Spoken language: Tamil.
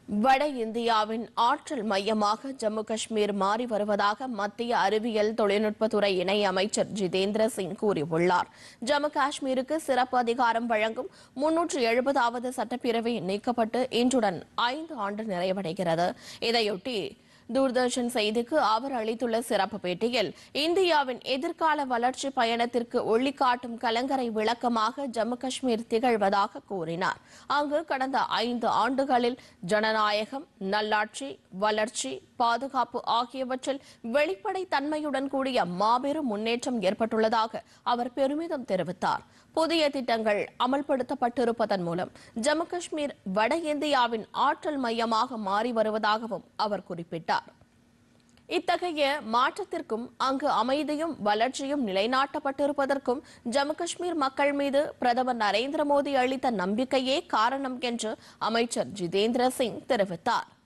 வட இந்தியாவின் ஆற்றல் மையமாக ஜம்மு காஷ்மீர் மாறி வருவதாக மத்திய அறிவியல் தொழில்நுட்பத்துறை இணை அமைச்சர் ஜிதேந்திர சிங் கூறியுள்ளார். ஜம்மு காஷ்மீருக்கு சிறப்பு அதிகாரம் வழங்கும் 370வது சட்டப்பிரிவு நீக்கப்பட்டு இன்றுடன் 5 ஆண்டு நிறைவடைகிறது. இதையொட்டி தூர்தர்ஷன் செய்திக்கு அவர் அளித்துள்ள சிறப்பு பேட்டியில், இந்தியாவின் எதிர்கால வளர்ச்சி பயணத்திற்கு ஒளிகாட்டும் கலங்கரை விளக்கமாக ஜம்மு காஷ்மீர் திகழ்வதாக கூறினார். அங்கு கடந்த 5 ஆண்டுகளில் ஜனநாயகம், நல்லாட்சி, வளர்ச்சி, பாதுகாப்பு ஆகியவற்றில் வெளிப்படை தன்மையுடன் கூடிய மாபெரும் முன்னேற்றம் ஏற்பட்டுள்ளதாக அவர் பெருமிதம் தெரிவித்தார். புதிய திட்டங்கள் அமல்படுத்தப்பட்டிருப்பதன் மூலம் ஜம்மு காஷ்மீர் வட இந்தியாவின் ஆற்றல் மையமாக மாறி வருவதாகவும் அவர் குறிப்பிட்டார். இத்தகைய மாற்றத்திற்கும் அங்கு அமைதியும் வளர்ச்சியும் நிலைநாட்டப்பட்டிருப்பதற்கும் ஜம்மு காஷ்மீர் மக்கள் மீது பிரதமர் நரேந்திர மோடி அளித்த நம்பிக்கையே காரணம் என்று அமைச்சர் ஜிதேந்திர சிங் தெரிவித்தார்.